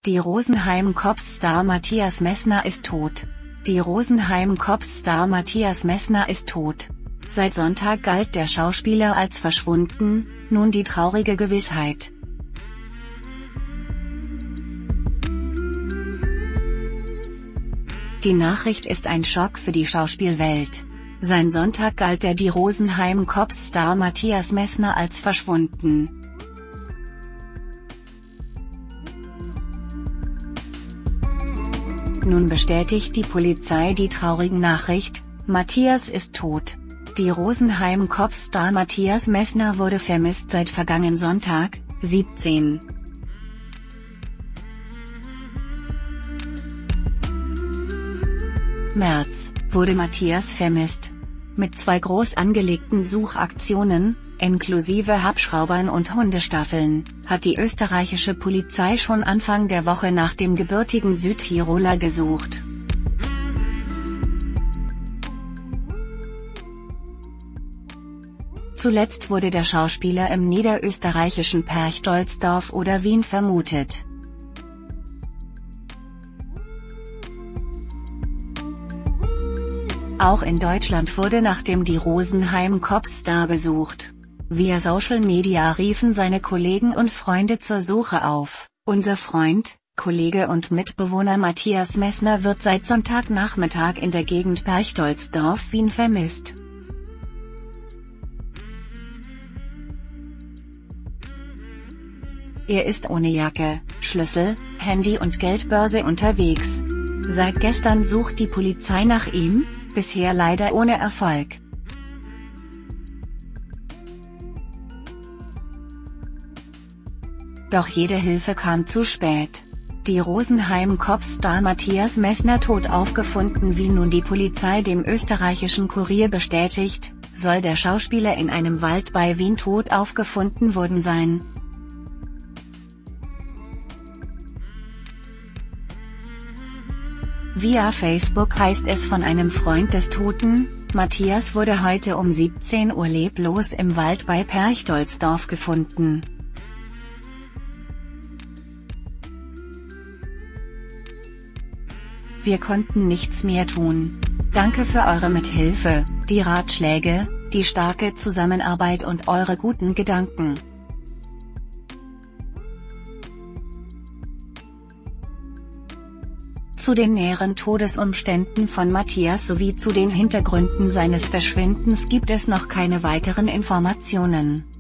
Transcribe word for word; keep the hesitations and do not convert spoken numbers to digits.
Die Rosenheim-Cops-Star Matthias Messner ist tot. Die Rosenheim-Cops-Star Matthias Messner ist tot. Seit Sonntag galt der Schauspieler als verschwunden, nun die traurige Gewissheit. Die Nachricht ist ein Schock für die Schauspielwelt. Seit Sonntag galt der die Rosenheim-Cops-Star Matthias Messner als verschwunden. Nun bestätigt die Polizei die traurige Nachricht: Matthias ist tot. Die Rosenheim-Cops-Star Matthias Messner wurde vermisst seit vergangenen Sonntag, siebzehnten März, wurde Matthias vermisst. Mit zwei groß angelegten Suchaktionen, inklusive Hubschraubern und Hundestaffeln, hat die österreichische Polizei schon Anfang der Woche nach dem gebürtigen Südtiroler gesucht. Zuletzt wurde der Schauspieler im niederösterreichischen Perchtoldsdorf oder Wien vermutet. Auch in Deutschland wurde nach dem die Rosenheim-Cops-Star gesucht. Via Social Media riefen seine Kollegen und Freunde zur Suche auf. Unser Freund, Kollege und Mitbewohner Matthias Messner wird seit Sonntagnachmittag in der Gegend Perchtoldsdorf, Wien vermisst. Er ist ohne Jacke, Schlüssel, Handy und Geldbörse unterwegs. Seit gestern sucht die Polizei nach ihm, bisher leider ohne Erfolg. Doch jede Hilfe kam zu spät. Die Rosenheim-Cops-Star Matthias Messner tot aufgefunden. Wie nun die Polizei dem österreichischen Kurier bestätigt, soll der Schauspieler in einem Wald bei Wien tot aufgefunden worden sein. Via Facebook heißt es von einem Freund des Toten: Matthias wurde heute um siebzehn Uhr leblos im Wald bei Perchtoldsdorf gefunden. Wir konnten nichts mehr tun. Danke für eure Mithilfe, die Ratschläge, die starke Zusammenarbeit und eure guten Gedanken. Zu den näheren Todesumständen von Matthias sowie zu den Hintergründen seines Verschwindens gibt es noch keine weiteren Informationen.